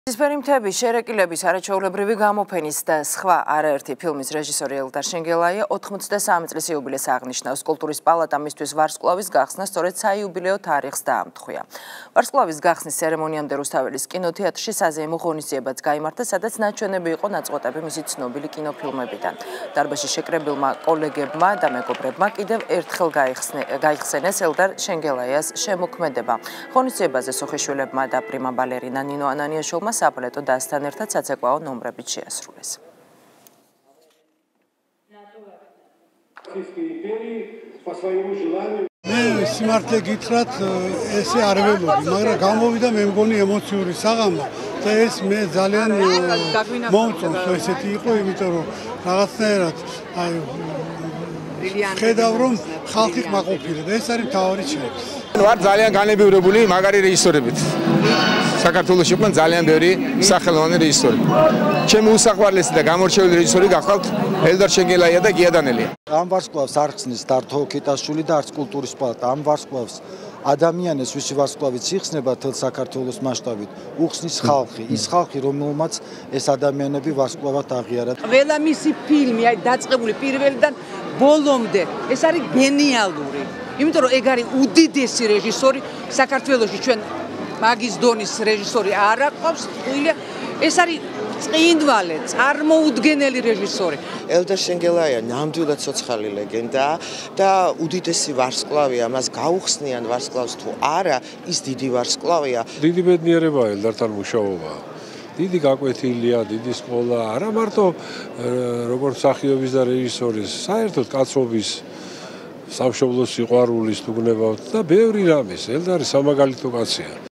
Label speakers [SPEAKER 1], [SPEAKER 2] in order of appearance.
[SPEAKER 1] Ისფერი მთები, შერეკილების, არაჩვეულებრივი გამოფენის და სხვა არაერთი ფილმის რეჟისორი ელდარ შენგელაია 83 წლის იუბილეს აღნიშნავს. კულტურის პალატა მისთვის ვარსკვლავის გახსნა სწორედ საიუბილეო თარიღს დაამტყვია. ვარსკვლავის გახსნის ცერემონიამდე რუსთაველის კინოთეატრში საზეიმო ღონისძიებაც გაიმართა, სადაც ნაჩვენები იყო ნაწყვეტები მისი ცნობილი კინოფილმებიდან. დარბაზში შეკრებილმა კოლეგებმა და მეგობრებმა კიდევ ერთხელ გაიხსენეს ელდარ შენგელაიას შემოქმედება. ღონისძიებაზე სოხიშვილებმა და პრიმა ბალერინა ნინო ანანიაშვილმა საბალეტო დასთან ერთად საცეკვაო ნომრებით შეასრულეს.
[SPEAKER 2] მე სიმართლე გითხრათ, ესე არ ველოდი, მაგრამ გამოვიდა მე მგონი ემოციური საღამო და ეს მე ძალიან მომწონს, ესეთი იყო, იმიტომ რომ რაღაცნაირად ხედავ რომ ხალხი კმაყოფილდა და ეს არის მთავარი ჩემთვის.
[SPEAKER 3] ვარ ძალიან განებივრებული მაგარი რეჟისორებით. საქართველოს იყვნენ ძალიან ბევრი სახელოვანი რეჟისორი. ჩემი უსაყვარლესი და გამორჩეული რეჟისორი გახლავთ ელდარ შენგელაია და გია დანელია.
[SPEAKER 4] ამ ვარსკვლავს არ ხსნის დართო ქიტაშვილი და არც კულტურის პალატა. ამ ვარსკვლავს ადამიანის ვისი ვარსკვლავიც იხსნება თელ საქართველოს მასშტაბით, უხსნის ხალხი, ის ხალხი, რომელმაც ეს ადამიანები ვარსკვლავად აღიარა.
[SPEAKER 5] ყველა მისი ფილმი, დაწყებული პირველიდან ბოლომდე, ეს არის გენიალური. იმიტომ რომ ეგ არის უდიდესი რეჟისორი საქართველოში, ჩვენ მაგის დონის რეჟისორი არ აყავს, ეს არის წინვალე, წარმოუდგენელი რეჟისორი.
[SPEAKER 6] ელდარ შენგელაია ნამდვილად ცოცხალი ლეგენდაა და უდიდესი ვარსკვლავია, მას გაუხსნიან ვარსკვლავს თუ არა, ის დიდი ვარსკვლავია.
[SPEAKER 7] დიდი ბედნიერებაა ელდართან მუშაობა. დიდი გაკვეთილია, დიდი სკოლა, არა მარტო როგორც მსახიობის და რეჟისორის, საერთოდ კაცობის სამშობლოს სიყვარულის თუ გნებავთ და ბევრი რამის. ელდარი სამაგალითო კაცია.